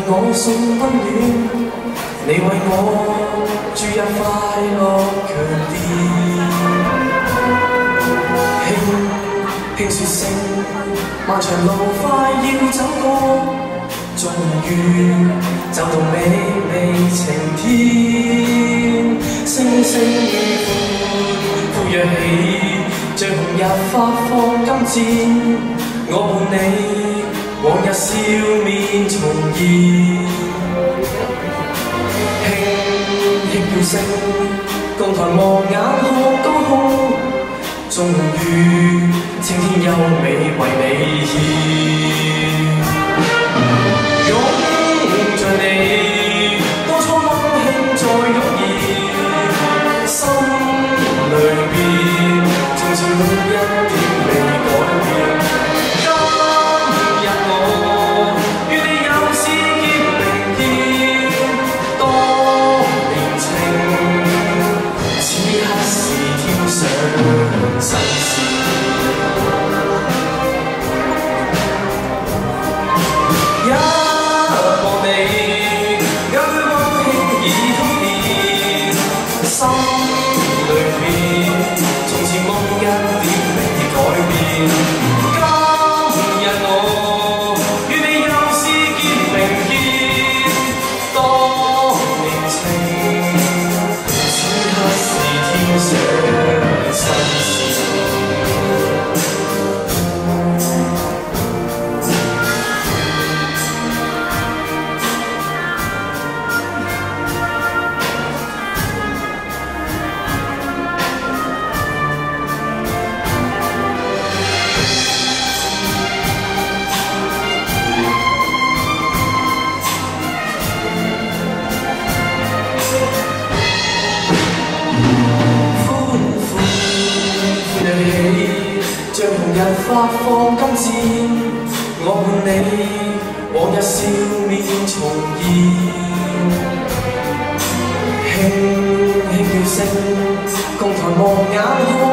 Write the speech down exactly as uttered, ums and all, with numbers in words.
我送溫暖，你為我注入快樂強電。輕輕說聲，漫長路快要走過，終於走到美美晴天。星星與歡呼躍起，像紅日發放金箭，我伴你往日笑面重現。輕輕叫聲，共抬望眼看高空，終於青天優美為你獻。擁着你，當初溫馨再湧現，心裏邊從前沒一點未改變。今日我與你又試結並肩，當年情此刻是添上新鮮。一望你，眼裏溫馨已通電，心裏邊從前夢一點未改變。今日我與你又試結並肩，當年情此刻是添上新鮮。像紅日發放金箭，我伴你往日笑面重現。輕輕叫聲，共抬望眼看